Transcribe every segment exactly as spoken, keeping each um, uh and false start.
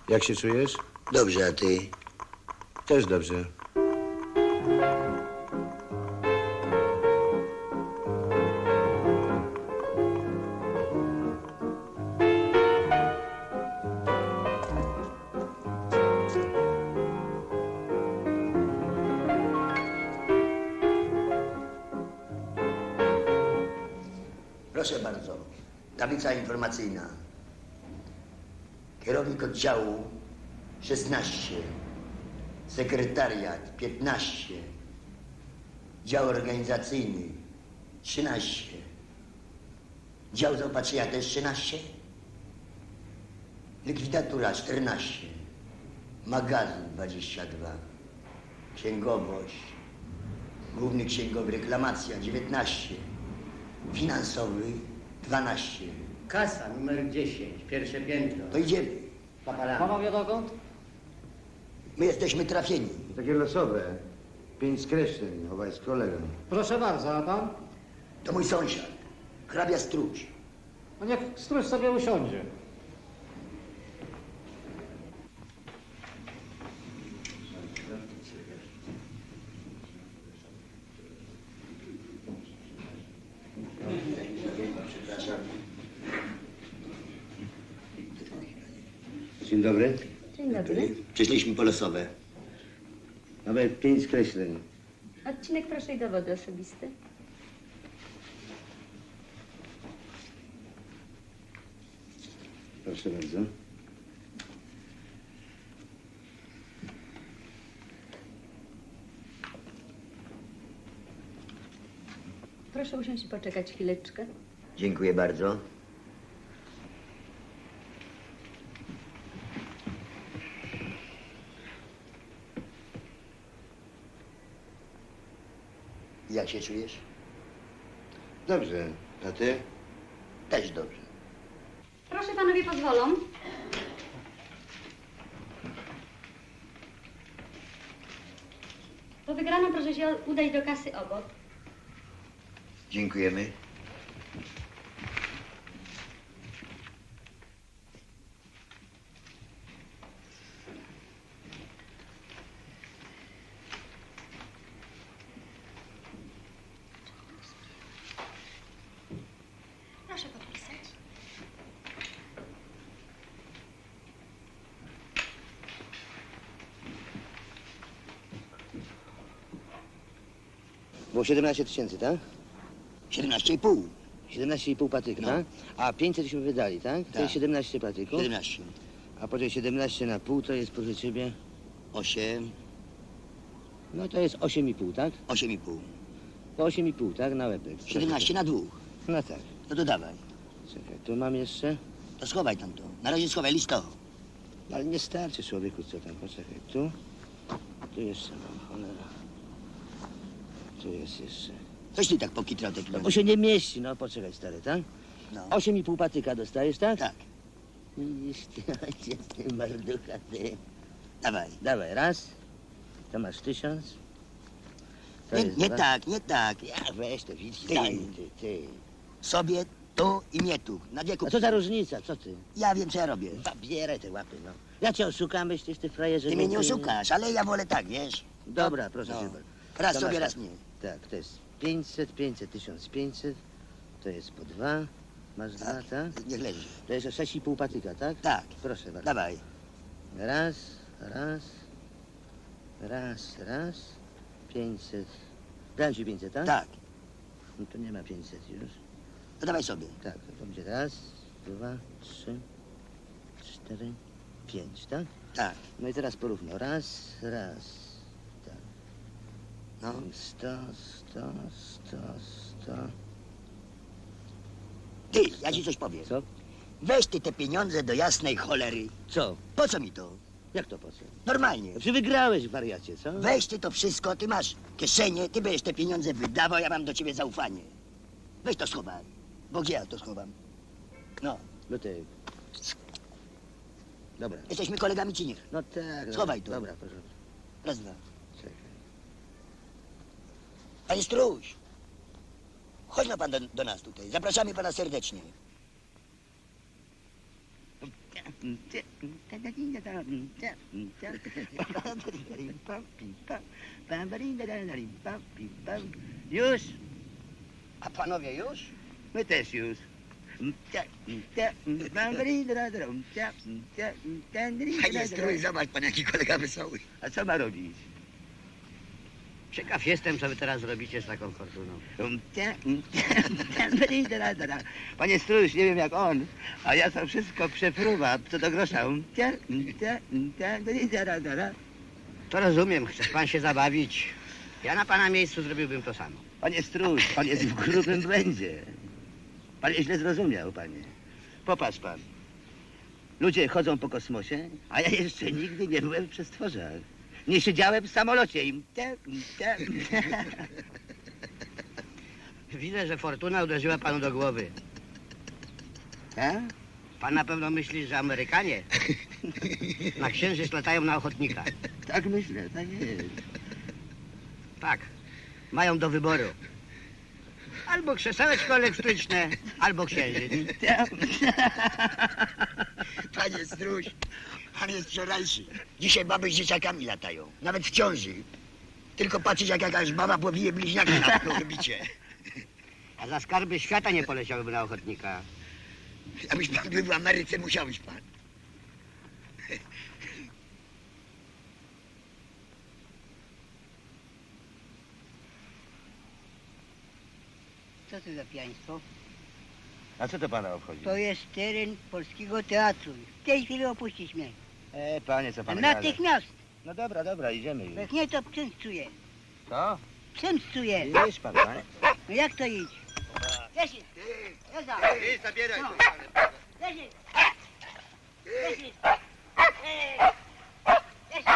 Jak się czujesz? Dobrze, a ty? Też dobrze. Proszę bardzo, tablica informacyjna. Kierownik oddziału szesnaście, sekretariat piętnaście, dział organizacyjny trzynaście, dział zaopatrzenia też trzynaście, likwidatura czternaście, magazyn dwadzieścia dwa, księgowość, główny księgowy reklamacja dziewiętnaście, finansowy dwanaście. Kasa numer dziesięć, pierwsze piętro. To idziemy. Papala. Panowie dokąd? My jesteśmy trafieni. Takie losowe. Pięć skreśleń, obaj z kolegą. Proszę bardzo, a pan? To mój sąsiad, hrabia Struś. No niech stróż sobie usiądzie. Przepraszam. Dzień dobry. Dzień dobry. Przyszliśmy po losowe. Nawet pięć skreśleń. Odcinek proszę i dowody osobiste. Proszę bardzo. Proszę usiąść i poczekać chwileczkę. Dziękuję bardzo. Jak się czujesz? Dobrze. A ty? Też dobrze. Proszę, panowie pozwolą. Po wygraną proszę się udać do kasy obok. Dziękujemy. Proszę podpisać. Było siedemnaście tysięcy, tak? siedemnaście i pół. siedemnaście i pół patyka, No. tak? A pięćsetśmy wydali, tak? To Tak. jest siedemnaście patyków. siedemnaście. A potem siedemnaście na pół to jest, proszę ciebie, osiem. no to jest osiem i pół, tak? osiem i pół. To osiem i pół, tak? Na łepek. Proszę siedemnaście na dwóch. ciebie. No tak. No to dawaj. Czekaj, tu mam jeszcze. To schowaj tam to. Na razie schowaj listo. Ale nie starczy człowieku, co tam, poczekaj. Tu, tu jeszcze mam, cholera. Tu jest jeszcze. Coś ty tak pokitrał te No bo pieniądze. się nie mieści, no poczekaj stary, tak? No. Osiem i pół patyka dostajesz, tak? Tak. Widzisz ty, ojciec, ty marducha, ty. Dawaj. Dawaj, raz. To masz tysiąc. To Nie, jest nie dwa. tak, nie tak. Ja weź to, widz, Ty. daj mi ty, ty. Sobie tu i mnie tu. Na wieku. A co za różnica, co ty? Ja wiem, co ja robię. Zabieraj te łapy, no. Ja cię oszukam, myślisz, ty frajerze. Ty mnie nie głupi? oszukasz, ale ja wolę tak, wiesz? Dobra, proszę No. cię bardzo. Raz To sobie, masz raz tak. nie. Tak, to jest pięćset, pięćset, tysiąc pięćset. To jest po dwa. Masz dwa, Tak. tak? Niech leży. To jest sześć i pół patyka, tak? Tak. Proszę bardzo. Dawaj. Raz, raz, raz, raz, pięćset. Dałem ci pięćset, tak? Tak. No to nie ma pięćset już. To dawaj sobie. Tak, to będzie raz, dwa, trzy, cztery, pięć, tak? Tak. No i teraz porówno. Raz, raz, tak. No. Sto, sto, sto, sto. Ty, ja ci coś powiem. Co? Weź ty te pieniądze do jasnej cholery. Co? Po co mi to? Jak to po co? Normalnie. No, czy wygrałeś, wariacie, co? Weź ty to wszystko, ty masz kieszenie, ty będziesz te pieniądze wydawał, ja mam do ciebie zaufanie. Weź to schowaj. Bo gdzie ja to schowam? No. No ty. Dobra. Jesteśmy kolegami czy nie? No tak. Schowaj dobra. to. Dobra, proszę. Raz, dwa. Czekaj. Panie Struś, chodź no pan do, do nas tutaj. Zapraszamy pana serdecznie. Już? A panowie już? My też już. Panie strój, zobacz pan, jaki kolega wesoły. A co ma robić? Ciekaw jestem, co wy teraz robicie z taką fortuną. Panie strój, nie wiem jak on, a ja to wszystko przepruwam, co do grosza. To rozumiem, chce pan się zabawić. Ja na pana miejscu zrobiłbym to samo. Panie strój, pan jest w grubym błędzie. Pan źle zrozumiał, panie. Popatrz pan. Ludzie chodzą po kosmosie, a ja jeszcze nigdy nie byłem w przestworzach. Nie siedziałem w samolocie i... Widzę, że fortuna uderzyła panu do głowy. A? Pan na pewno myśli, że Amerykanie na księżyc latają na ochotnika. Tak myślę, tak jest. Tak, mają do wyboru. Albo krzesełeczko elektryczne, albo księżyc. Panie strój, pan jest wczorajszy. Dzisiaj baby z dzieciakami latają, nawet w ciąży. Tylko patrzeć, jak jakaś baba pobije bliźniaka na orbicie. A za skarby świata nie poleciałby na ochotnika. Abyś pan był w Ameryce, musiałbyś pan. Co to za pijaństwo? A co to pana obchodzi? To jest teren Polskiego Teatru. W tej chwili opuścić mnie. E, panie, co pan gada? Natychmiast! No dobra, dobra, idziemy Bo już. jak nie, to przemstuję. Co? Przemstuję. Idź pan, panie. No jak to idź? Lesić! Jazda! Idź, zabieraj No. to. Lesić! Lesić! Ej! Lesić!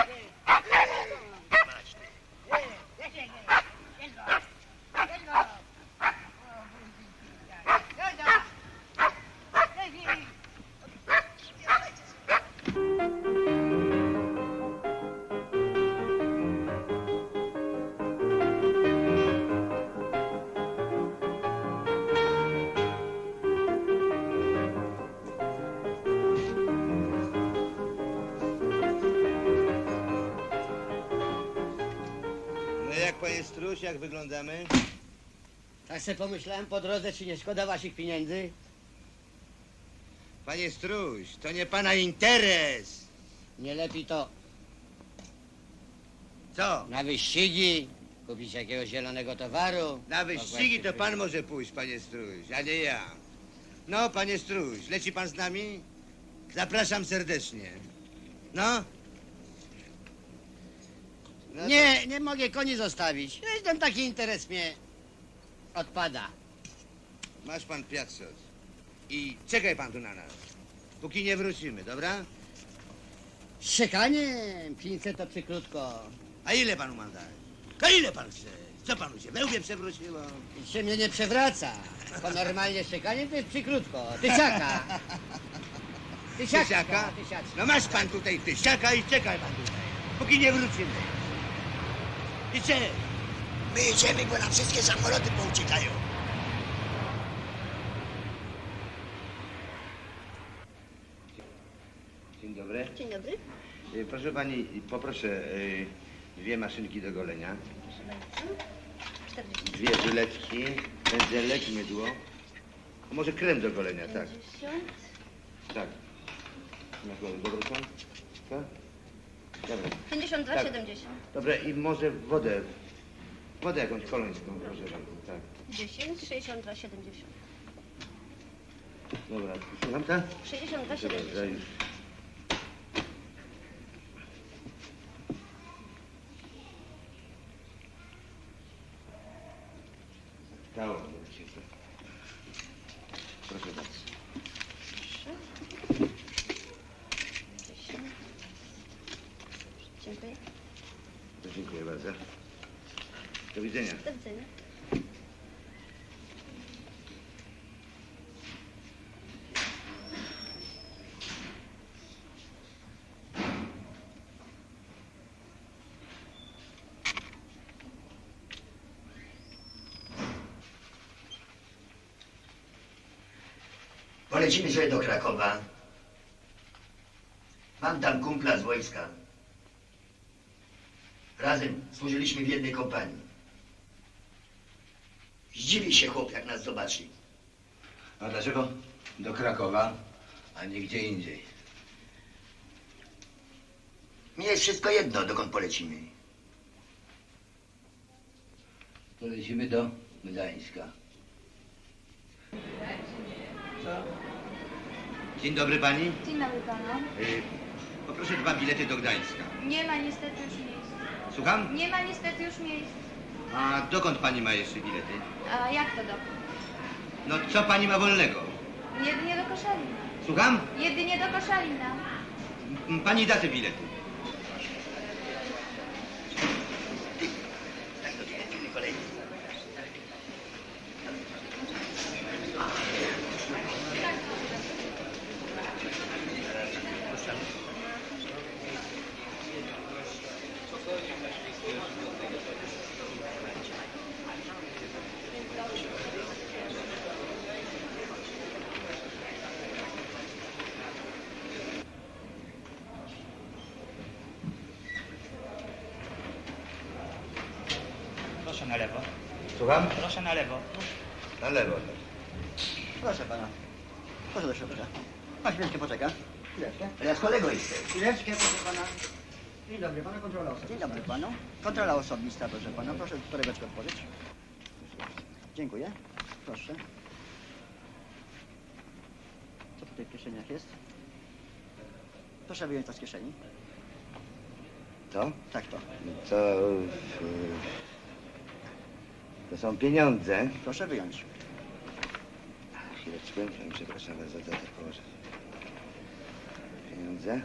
Ej! Lesić! Jest go! Jest go! Jazda! Lesić! No jak panie Struś, jak wyglądamy? Tak sobie pomyślałem po drodze, czy nie szkoda waszych pieniędzy? Panie Struś, to nie pana interes. Nie lepiej to Co? na wyścigi, kupić jakiegoś zielonego towaru. Na wyścigi to pan może pójść, panie Struś, a nie ja. No, panie Struś, leci pan z nami? Zapraszam serdecznie. No? No to- Nie, nie mogę koni zostawić. Ten taki interes mnie odpada. Masz pan piacsot. I czekaj pan tu na nas. Póki nie wrócimy, dobra? Szczekanie, pięćset to przykrótko. A ile panu mam dać? A ile pan chce? Co panu się we łbie przewróciło? I się mnie nie przewraca. Bo normalnie szczekanie to jest przykrótko. Tysiaka. Tysiaka. Tysiaka? Tysiaczka. No masz pan tutaj tysiaka i czekaj pan tutaj. Póki nie wrócimy. I cześć. My jedziemy, bo nam wszystkie samoloty pouciekają. Dzień dobry. Dzień dobry. E, Proszę pani, poproszę e, dwie maszynki do golenia, Proszę bardzo. czterdzieści. dwie żyletki, pędzelek, mydło. A może krem do golenia, tak, pięćdziesiąt. tak. Na głowę, dobry pan? Tak? Dobra. pięćdziesiąt dwa, Tak. siedemdziesiąt. Dobra, i może wodę, wodę jakąś kolońską, proszę bardzo, tak. dziesięć, sześćdziesiąt dwa, siedemdziesiąt. Dobra, słucham, tak? sześćdziesiąt dwa, Dobra, siedemdziesiąt. już. Stało mi się to. Proszę bardzo. dziesięć. Dziękuję. Dziękuję bardzo. Do widzenia. Do widzenia. Polecimy sobie do Krakowa. Mam tam kumpla z wojska. Razem służyliśmy w jednej kompanii. Zdziwi się chłop, jak nas zobaczy. A dlaczego do Krakowa, a nie gdzie indziej? Mi jest wszystko jedno, dokąd polecimy. Polecimy do Gdańska. Co? Dzień dobry pani. Dzień dobry panu. Y, poproszę dwa bilety do Gdańska. Nie ma niestety już miejsc. Słucham? Nie ma niestety już miejsc. A dokąd pani ma jeszcze bilety? A jak to dokąd? No co pani ma wolnego? Jedynie do Koszalina. Słucham? Jedynie do Koszalina. M- Pani da te bilety. Tak, to jest inny kolejny. Proszę na lewo. Słucham? Proszę na lewo. Na lewo. Proszę pana. Proszę do środka. Pan chwileczkę poczeka. Chwileczkę. Ja z kolegą jestem. Chwileczkę, proszę pana. Dzień dobry, pana kontrola osobista. Dzień dobry panu. Kontrola osobista, proszę pana. Proszę torebeczkę otworzyć. Dziękuję. Proszę. Co tutaj w kieszeniach jest? Proszę wyjąć to z kieszeni. To? Tak to. To... y, To są pieniądze. Proszę wyjąć. Chwileczkę, przepraszam bardzo, za to położę. Pieniądze.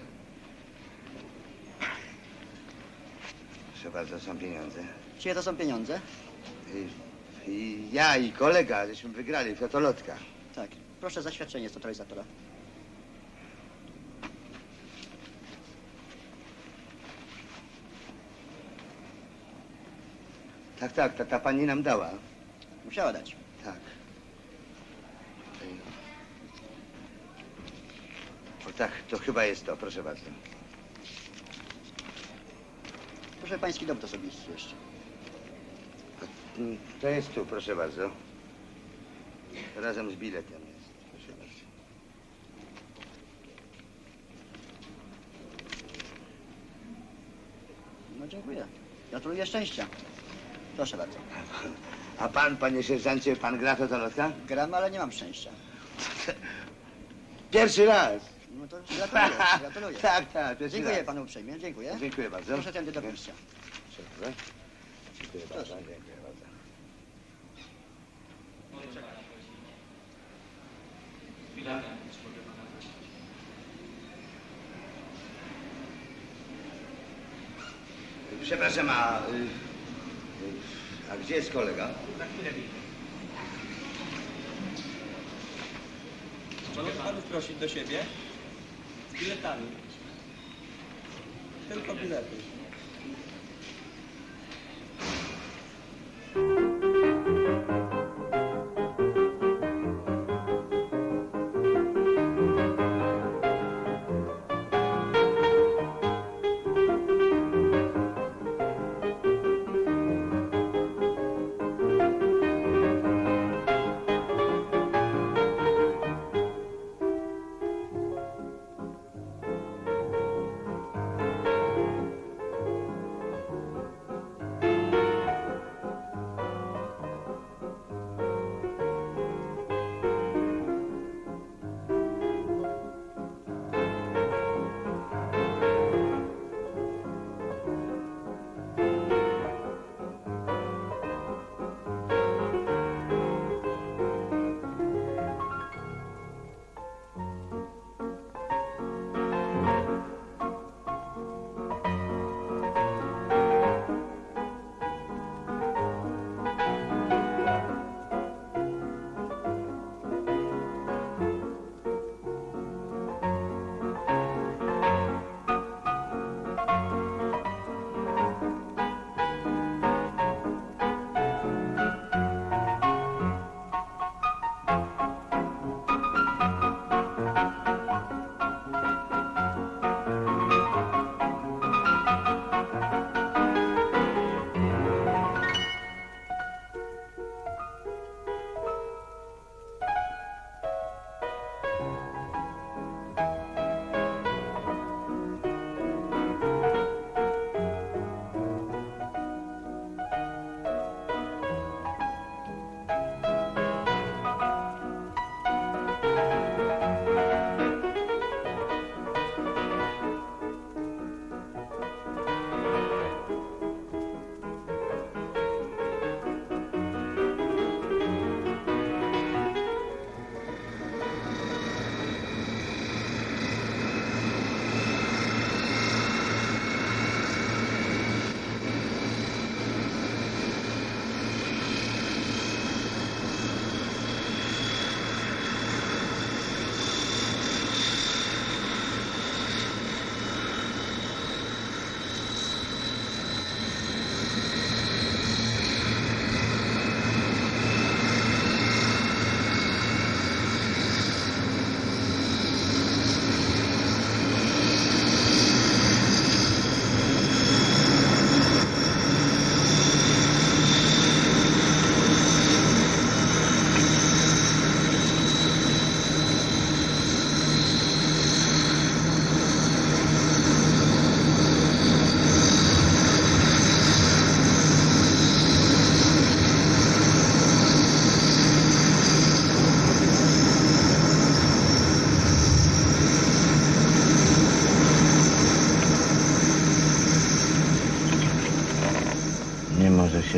Proszę bardzo, są pieniądze. Czyje to są pieniądze? I, i ja i kolega, żeśmy wygrali w totolotka. Tak. Proszę zaświadczenie z totalizatora. Tak, tak, ta, ta pani nam dała. Musiała dać. Tak. O tak, to chyba jest to, proszę bardzo. Proszę pański dowód osobisty jeszcze. Mm, To jest tu, proszę bardzo. Razem z biletem jest, proszę bardzo. No dziękuję. Gratuluję szczęścia. Proszę bardzo. A pan, panie sierżancie, pan gra w totolotka? Gram, ale nie mam szczęścia. Pierwszy raz. No to gratuluję, gratuluję. Tak, tak, pierwszy Dziękuję raz. panu uprzejmie, dziękuję. Dziękuję bardzo. Proszę tędy do wyjścia. Dziękuję. Dziękuję bardzo, dziękuję bardzo. Przepraszam, a, y, y, a gdzie jest kolega? Za chwilę bilet. Mogę panów prosić do siebie? Z biletami. Tylko bilety.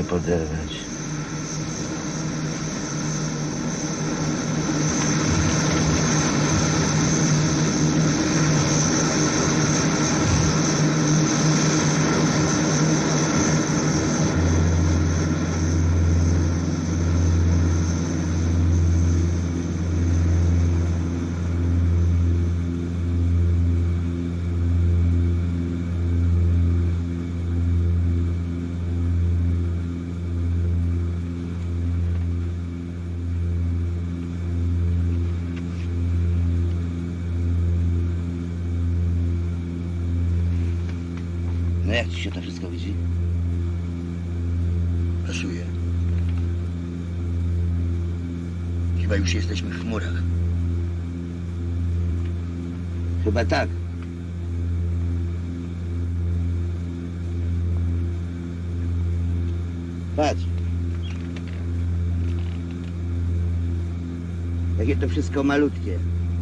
poderwać. No jak ci się to wszystko widzi? Pasuje. Chyba już jesteśmy w chmurach. Chyba tak. Patrz. Jakie to wszystko malutkie.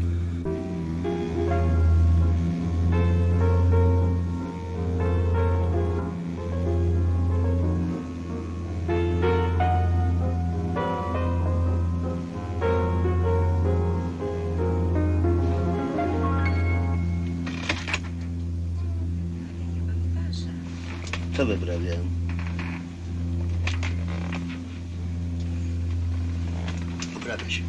Co wyprawiam? Poprawia się.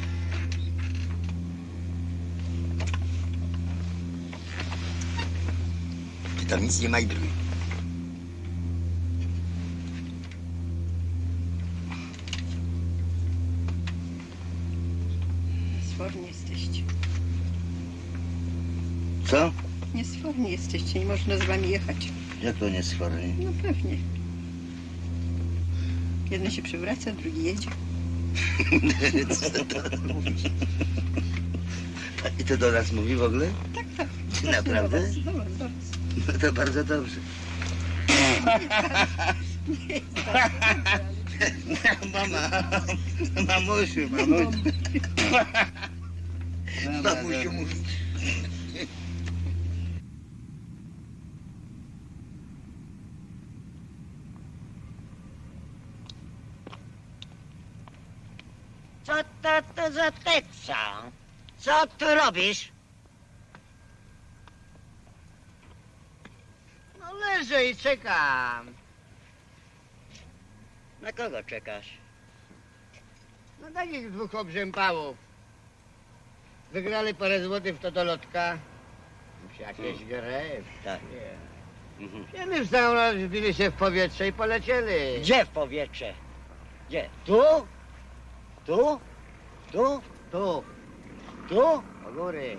Ty tam nic nie majdruj. Niesforni jesteście. Co? Niesforni jesteście, nie można z wami jechać. Jak to nie sforni? No pewnie. Jeden się przywraca, drugi jedzie. Co to mówisz? I to do nas mówi w ogóle? Tak, tak. Naprawdę? Do was, do was, do was. No to bardzo dobrze. Nie jest tak dobrze, ale... Mama, mamusiu, mamusiu. Mamusiu mówi. Co to, to za teksa? Co tu robisz? No leżę i czekam. Na kogo czekasz? No takich dwóch obrzępałów. Wygrali parę złotych w totolotka. Jakieś gry. Tak. Jedni wstają, wbili się w powietrze i polecieli. Gdzie w powietrze? Gdzie? Tu? Tu? Tu? Tu. Tu? Do góry.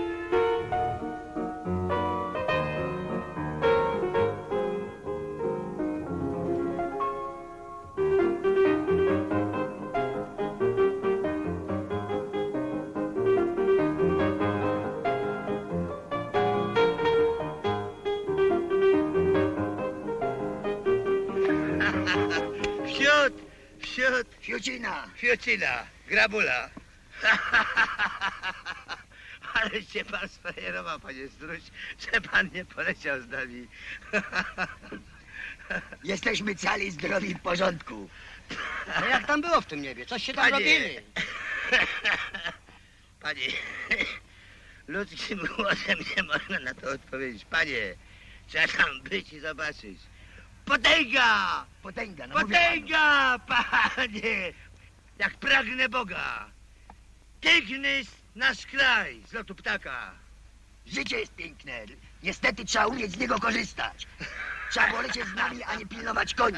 Wsiód, wsiód, Fiucina! fiocina, grabula. Ale się pan spajerował, panie Struś, że pan nie poleciał z nami. Jesteśmy cali, zdrowi i w porządku. No jak tam było w tym niebie? Coś się tam Panie. robili? Panie, ludzkim głosem nie można na to odpowiedzieć. Panie, trzeba tam być i zobaczyć. Potęga! Potęga, no mówię Potęga, panie! Jak pragnę Boga! Piękny jest nasz kraj z lotu ptaka. panu. Życie jest piękne. Niestety trzeba umieć z niego korzystać. Trzeba było lecieć z nami, a nie pilnować koni.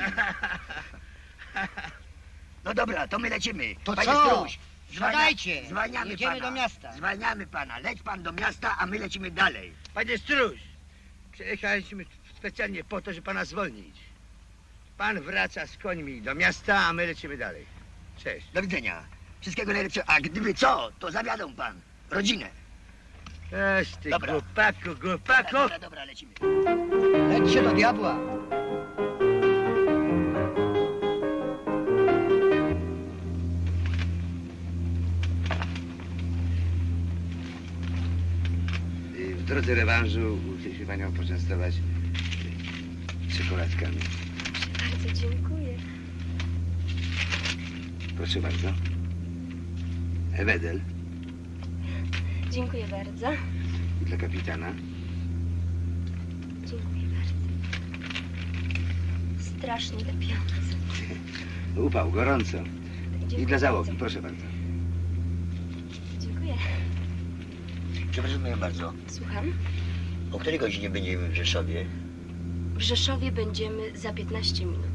No dobra, to my lecimy. To Panie co? Struś, Siadajcie, zwalniamy jedziemy pana. do miasta. Zwalniamy pana. Leć pan do miasta, a my lecimy dalej. Panie Struś, przyjechaliśmy specjalnie po to, żeby pana zwolnić. Pan wraca z końmi do miasta, a my lecimy dalej. Cześć. Do widzenia. Wszystkiego najlepszego. A gdyby co, to zawiadą pan rodzinę. Cześć, ty Dobra. głupaku, głupaku. Dobra, dobra, dobra, lecimy. Lećcie do diabła. W drodze rewanżu chcieliśmy panią poczęstować czekoladkami. Bardzo dziękuję. Proszę bardzo. Wedel. Dziękuję bardzo. Dla kapitana. Dziękuję bardzo. Strasznie lepiące. Upał, gorąco. Dziękuję I dla załogi, bardzo. proszę bardzo. Dziękuję. Przepraszam bardzo. Słucham? O której godzinie będziemy w Rzeszowie? W Rzeszowie będziemy za piętnaście minut.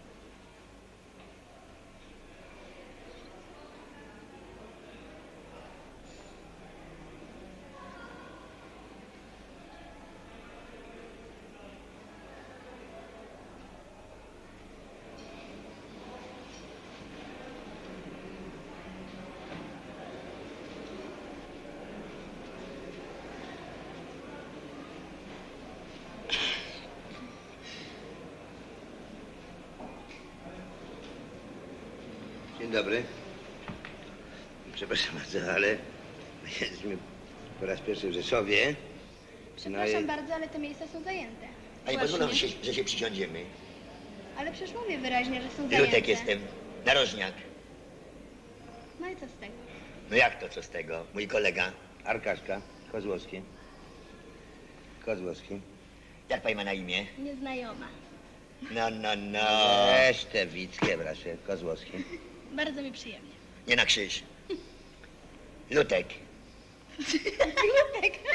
Dzień dobry. Przepraszam bardzo, ale jesteśmy po raz pierwszy w Rzeszowie. Przepraszam No i- bardzo, ale te miejsca są zajęte. A nie pozwolą, że się, że się przysiądziemy. Ale przecież mówię wyraźnie, że są zajęte. Ilutek jestem. Narożniak. No i co z tego? No jak to, co z tego? Mój kolega. Arkaszka, Kozłowski. Kozłowski. Jak pani ma na imię? Nieznajoma. No, no, no. Weź te wickie, bracie, Kozłowski. Bardzo mi przyjemnie. Nie na krzyż. Lutek. Lutek.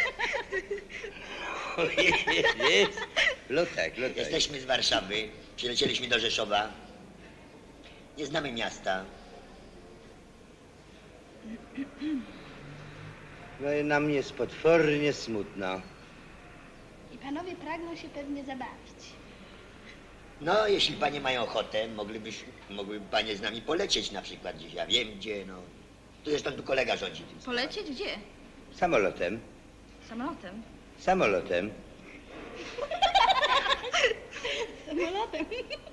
Lutek, Lutek. Jesteśmy z Warszawy. Przylecieliśmy do Rzeszowa. Nie znamy miasta. No i nam jest potwornie smutno. I panowie pragną się pewnie zabawić. No, jeśli panie mają ochotę, moglibyś, mogłyby panie z nami polecieć na przykład gdzieś. Ja wiem gdzie, no. Tu zresztą tu kolega rządzi tym. Polecieć gdzie? Samolotem. Samolotem. Samolotem. Samolotem.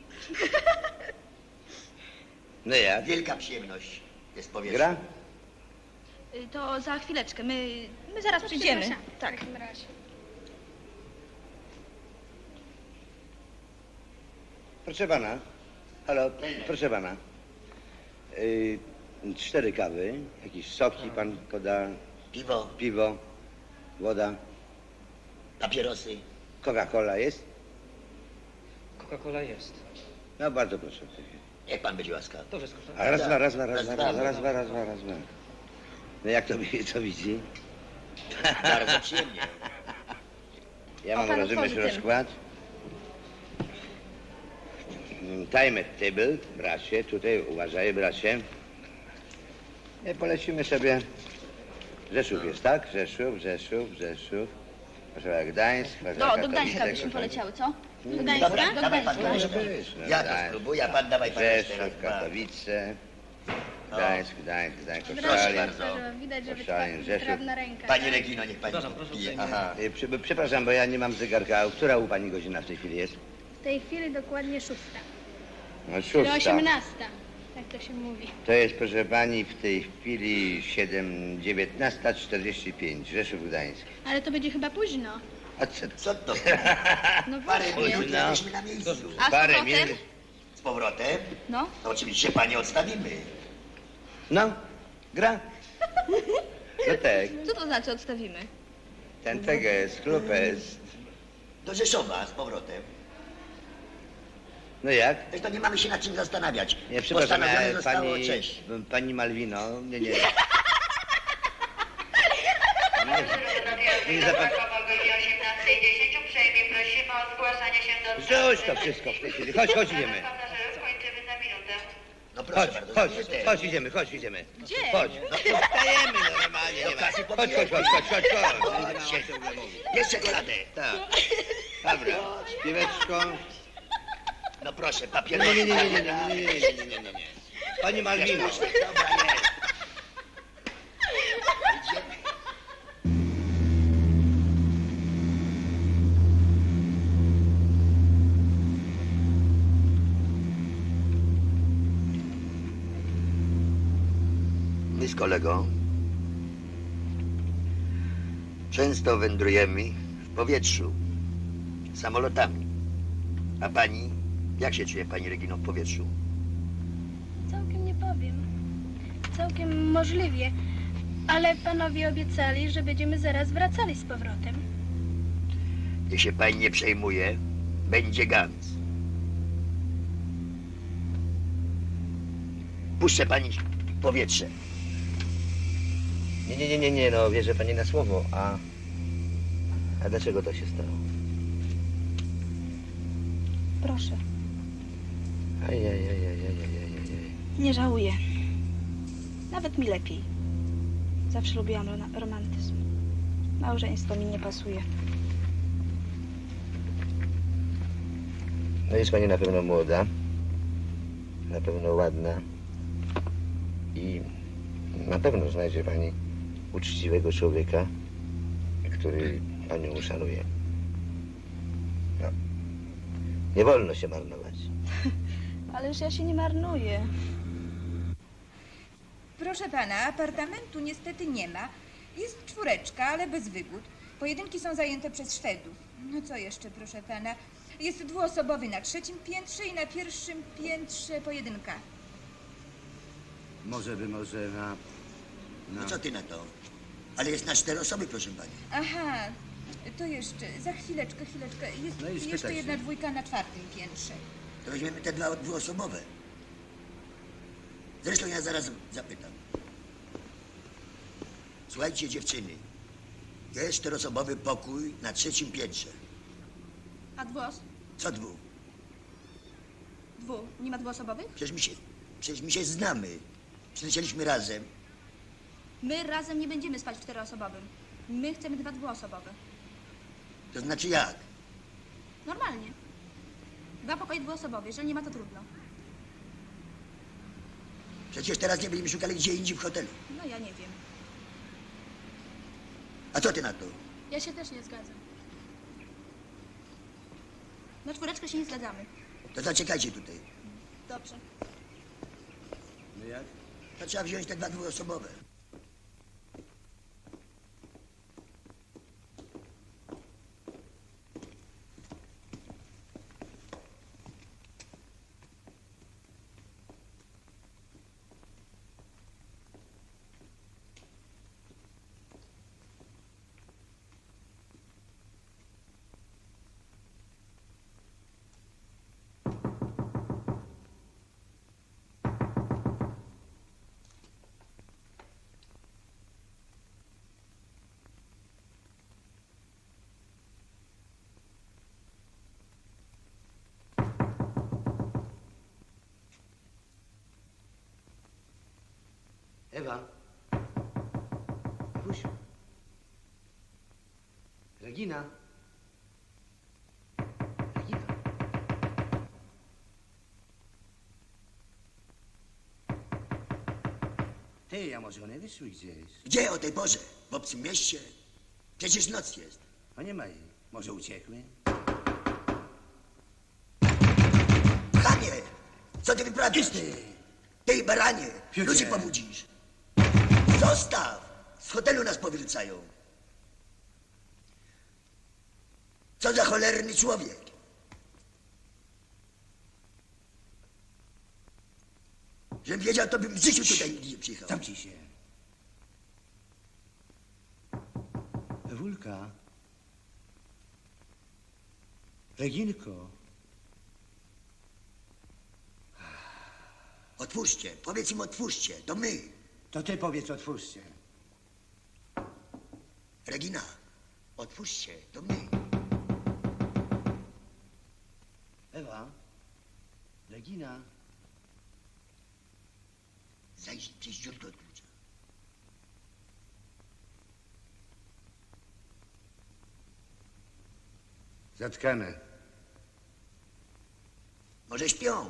No jak? Wielka przyjemność jest powierzchni. Gra? Y, To za chwileczkę. My, my zaraz To przyjdziemy. przepraszam w Tak. takim razie. Proszę pana. Halo, proszę pana. Y, cztery kawy, jakieś soki pan poda, Piwo, piwo, woda, papierosy. Coca-Cola jest? Coca-Cola jest. No bardzo proszę. Jak pan będzie łaskaw. To wszystko, tak? A raz, dwa, raz, dwa, raz, dwa, raz, raz, dwa, raz, dwa, raz, dwa. No jak to, wi- co widzi? Bardzo przyjemnie. Ja O, mam, pan rozumiesz, otworzy tym. rozkład. Mm, Timer table, bracie, tutaj uważaj, bracie. I polecimy sobie. Rzeszów jest, tak? Rzeszów, Rzeszów, Rzeszów. Warszawa, Gdańsk, Warszawa, Do, do Gdańska Katowice, byśmy Koszalin. poleciały, co? Do Gdańska? Dobra, Do dawaj pan Gdańska. jeszcze. Być, no, Ja to Gdańsk, spróbuję, a pan dawaj pan jeszcze raz. Rzeszów, dwa. Katowice, No. Gdańsk, Gdańsk, Gdańsk, Proszę Koszalin. bardzo. Widać, że Koszalin, Rzeszów. wytrawna ręka. Pani tak? Regino, niech pani Przepraszam, proszę pije. uprzejmie. Aha. Y, przy- Przepraszam, bo ja nie mam zegarka. A która u pani godzina w tej chwili jest? W tej chwili dokładnie szósta. No Czyli szósta. osiemnasta. Tak to się mówi. To jest, proszę pani, w tej chwili siedem, dziewiętnasta czterdzieści pięć, Rzeszów, Gdańsk. Ale to będzie chyba późno. A co? Co to? No Parę właśnie. minut No. jesteśmy na miejscu. A z Parę powrotem? minut. Z powrotem? No. To oczywiście panie odstawimy. No, gra. No tak, Co to znaczy odstawimy? ten teges, klupes. Do Rzeszowa z powrotem. No jak? Zresztą nie mamy się nad czym zastanawiać. Nie, przepraszam, Postanowione ja, zostało, pani, cześć. pani Malwino, nie, nie. Nie, nie zapad... Uprzejmie prosimy o zgłaszanie się do Rzuć to wszystko w tej chwili. Chodź, chodź, idziemy. pasażerów. Kończymy za minutę. No proszę Chodź, bardzo, chodź, zamknięte. chodź, idziemy, chodź, idziemy. Gdzie? Chodź. No wstajemy normalnie. Do nie ma. kasy Chodź, chodź, chodź, chodź, chodź, chodź. Chodźcie. Jest czekoladę. Tak. Dobra, piweczko. No proszę, Nie, papierosy. nie, nie, nie, nie, nie, nie, nie, nie, nie, nie, nie, nie. Pani Malwino. Dobra, jest. Idziemy. My z kolegą często wędrujemy w powietrzu samolotami. A pani, jak się czuje pani Regino w powietrzu? Całkiem nie powiem. całkiem możliwie. Ale panowie obiecali, że będziemy zaraz wracali z powrotem. Niech się pani nie przejmuje, będzie gans. Puszczę pani powietrze. Nie, nie, nie, nie, nie, no wierzę pani na słowo, a... A dlaczego to się stało? Proszę, Ajajajajajajajajaj. nie żałuję. Nawet mi lepiej. Zawsze lubiłam ro- romantyzm. Małżeństwo mi nie pasuje. No jest pani na pewno młoda, na pewno ładna i na pewno znajdzie pani uczciwego człowieka, który panią uszanuje. No, nie wolno się marnować. Ależ ja się nie marnuję. Proszę pana, apartamentu niestety nie ma. Jest czwóreczka, ale bez wygód. Pojedynki są zajęte przez Szwedów. No co jeszcze, proszę pana? Jest dwuosobowy na trzecim piętrze i na pierwszym piętrze pojedynka. Może by, może na... No co ty na to? Ale jest na cztery osoby, proszę pani. Aha, to jeszcze, za chwileczkę, chwileczkę. Jest No i spytaj jeszcze się. jedna dwójka na czwartym piętrze. To weźmiemy te dwa dwuosobowe. Zresztą ja zaraz zapytam. Słuchajcie, dziewczyny. Jest czteroosobowy pokój na trzecim piętrze. A dwuos? Co dwóch? Dwu. Nie ma dwuosobowych? Przecież my się, przecież my się znamy. Przylecieliśmy razem. My razem nie będziemy spać w czteroosobowym. My chcemy dwa dwuosobowe. To znaczy jak? Normalnie. Dwa pokoje dwuosobowe. Jeżeli nie ma, to trudno. Przecież teraz nie będziemy szukali gdzie indziej w hotelu. No ja nie wiem. A co ty na to? Ja się też nie zgadzam. Na czwóreczkę się nie zgadzamy. To zaczekajcie tutaj. Dobrze. No jak? To trzeba wziąć te dwa dwuosobowe. Ewa. Ewusiu. Regina. Regina. Ty, a może one wyszły gdzieś? Gdzie o tej porze? W obcym mieście? Przecież noc jest. A nie ma jej. Może uciekły? Chamie! Co ty wyprawiasz? Ty! Ty, baranie! Piotr. Ludzi pobudzisz. Zostaw! Z hotelu nas powyrzucają. Co za cholerny człowiek. Żebym wiedział, to bym w życiu tutaj nigdy nie przyjechał. Zamknij się. Ewulka. Reginko. Otwórzcie, powiedz im otwórzcie, to my. To ty powiedz, otwórzcie. Regina, otwórzcie, to my. Ewa. Regina. Zajrzyj przez dziurkę od klucza. Zatkane. Może śpią.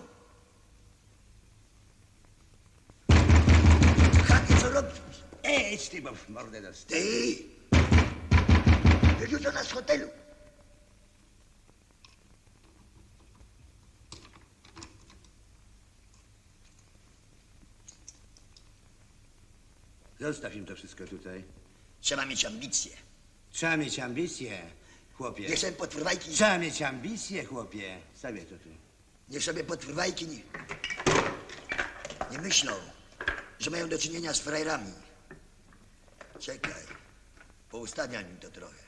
Chamie, co robisz? Ej, ty, bo w mordę dostał. Ty! Wyrzucą nas z hotelu. Zostaw im to wszystko tutaj. Trzeba mieć ambicje. Trzeba mieć ambicje, chłopie. Niech sobie potwórwajki... Trzeba mieć ambicje, chłopie. Stawię to tu. Niech sobie potwórwajki nie... nie myślą. że mają do czynienia z frajerami. Czekaj, poustawiam im to trochę.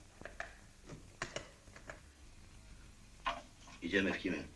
Idziemy w kinę.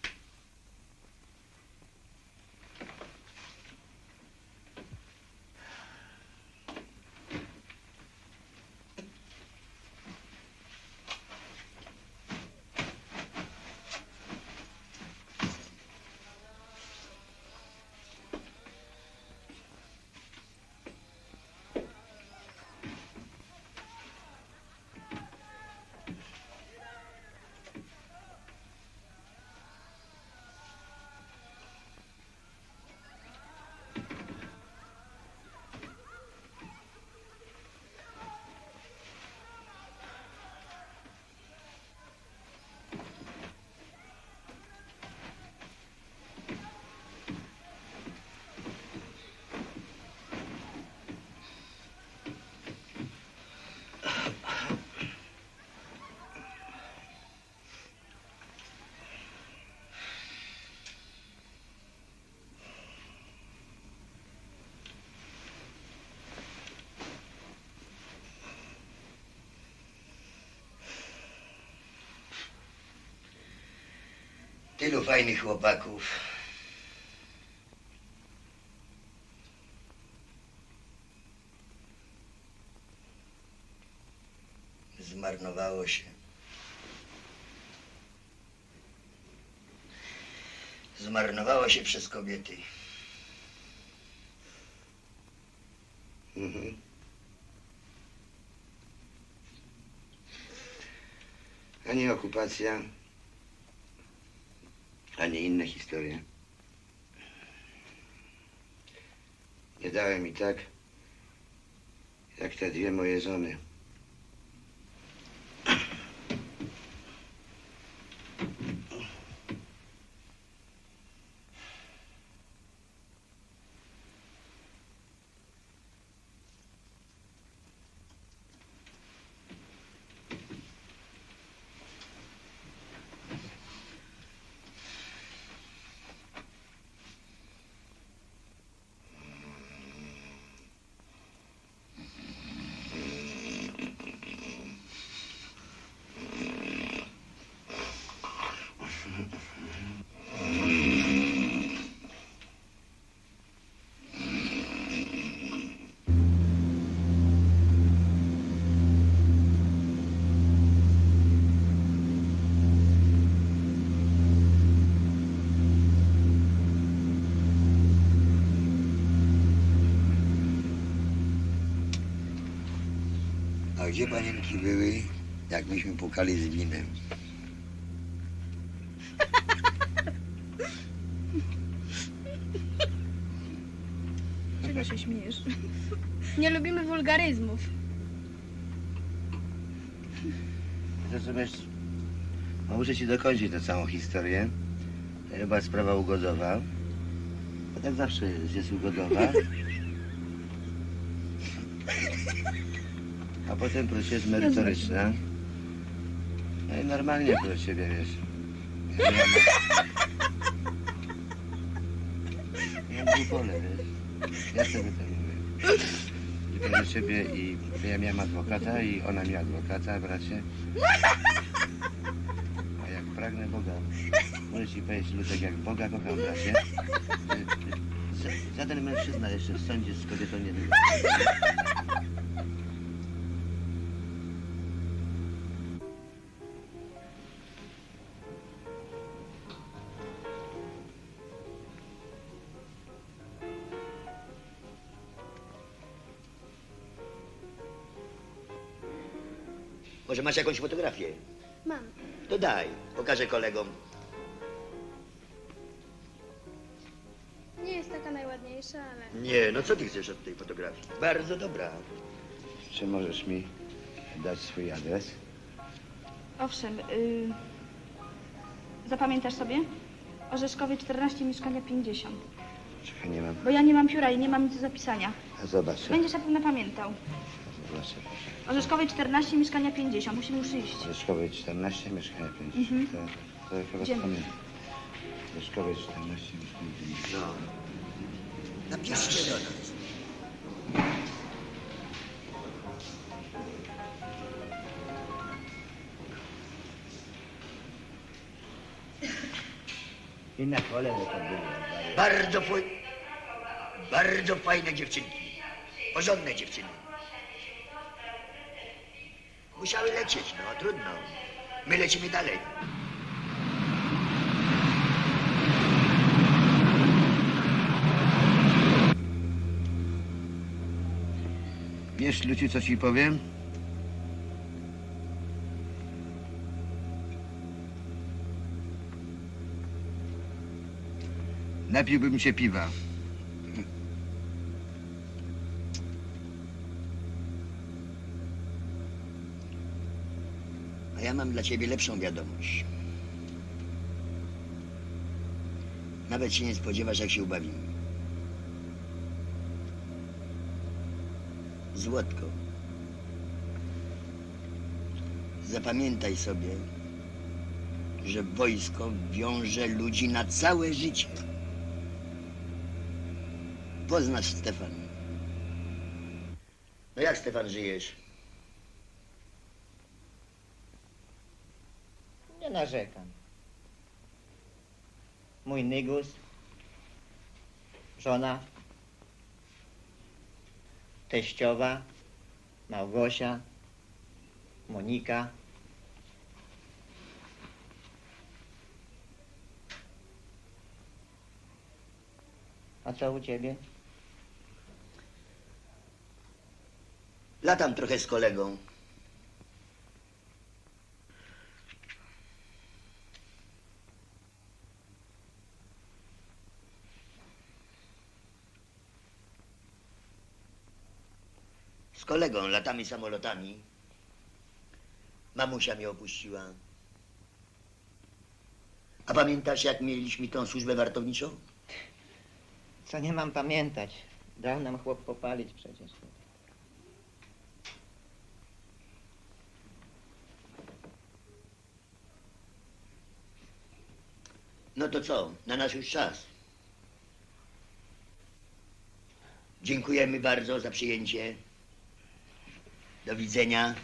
Tylu fajnych chłopaków. Zmarnowało się. Zmarnowało się przez kobiety. Mhm. Ani okupacja, ani inne historie nie dały mi tak, jak te dwie moje żony. A gdzie panienki były, jak myśmy pukali z winem? Czego się śmiejesz? Nie lubimy wulgaryzmów. Rozumiesz, no muszę ci dokończyć tę całą historię. To chyba sprawa ugodowa. To tak zawsze jest, jest ugodowa. A potem proszę jest merytoryczna. No i normalnie proszę ciebie, wiesz. Ja mam... Ja mam pole, wiesz. Ja sobie to mówię. I proszę ciebie i ja miałem adwokata i ona miała adwokata, bracie. A jak pragnę Boga, muszę ci powiedzieć, Ludek, jak Boga kocham, bracie. Żaden mężczyzna jeszcze w sądzie z kobietą nie był. Może masz jakąś fotografię? Mam. To daj, pokażę kolegom. Nie jest taka najładniejsza, ale... Nie, no co ty chcesz od tej fotografii? Bardzo dobra. Czy możesz mi dać swój adres? Owszem, y... zapamiętasz sobie? Orzeszkowie czternaście, mieszkania pięćdziesiąt. Czekaj, nie mam. Bo ja nie mam pióra i nie mam nic do zapisania. A zobacz. Będziesz na pewno pamiętał. Zobaczę. Orzeszkowie czternaście, mieszkania pięćdziesiąt. Musimy już iść. Orzeszkowej czternaście, mieszkania pięćdziesiąt. Mhm. To, to chyba Idziemy. pamiętam. Orzeszkowej czternaście, mieszkania pięćdziesiąt. No. Napiszcie do nas. I na cholerę to było. Bardzo faj... Bardzo fajne dziewczynki. Porządne dziewczyny. Musiały lecieć, no trudno. My lecimy dalej. Wiesz, Luciu, co ci powiem? Napiłbym się piwa. A ja mam dla ciebie lepszą wiadomość. Nawet się nie spodziewasz, jak się ubawimy. Złotko, zapamiętaj sobie, że wojsko wiąże ludzi na całe życie. Poznasz Stefan. No jak, Stefan, żyjesz? Nie narzekam. Mój Nygus, żona, teściowa, Małgosia, Monika. A co u ciebie? Latam trochę z kolegą. Z kolegą latami samolotami. Mamusia mnie opuściła. A pamiętasz, jak mieliśmy tą służbę wartowniczą? Co nie mam pamiętać? Dał nam chłop popalić przecież. No to co? Na nasz już czas. Dziękujemy bardzo za przyjęcie. Do widzenia.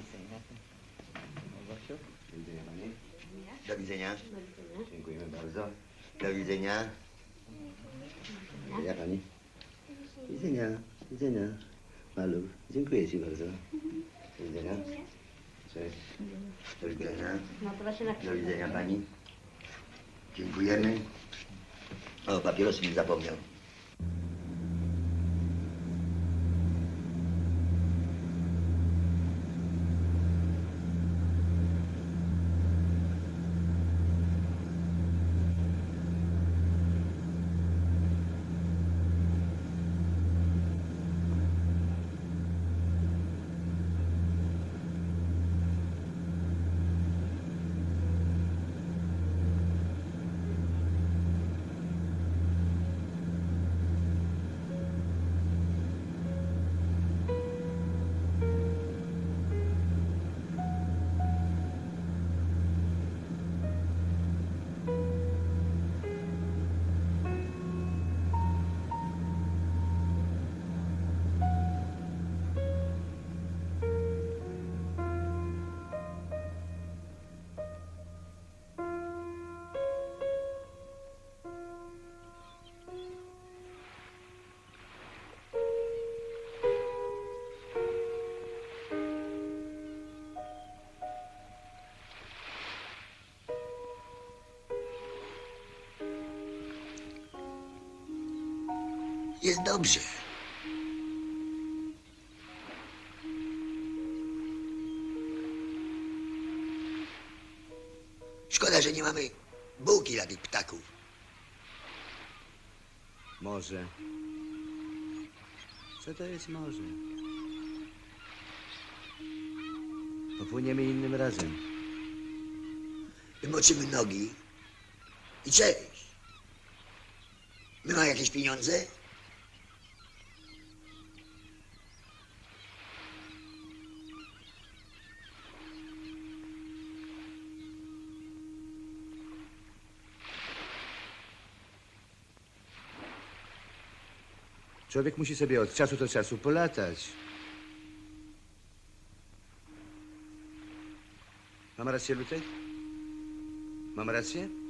Do widzenia. Dziękujemy bardzo. Do widzenia. Do widzenia pani. Do widzenia. Do widzenia. Maluch, dziękuję ci bardzo. Do widzenia. Cześć. Do widzenia. Do widzenia pani. Dziękujemy. O, papierosy mi zapomniał. Jest dobrze. Szkoda, że nie mamy bułki dla tych ptaków. Morze. Co to jest morze? Popłyniemy innym razem. Wymoczymy nogi i cześć. My mamy jakieś pieniądze? Człowiek musi sobie od czasu do czasu polatać. Mam rację, Lutek? Mam rację?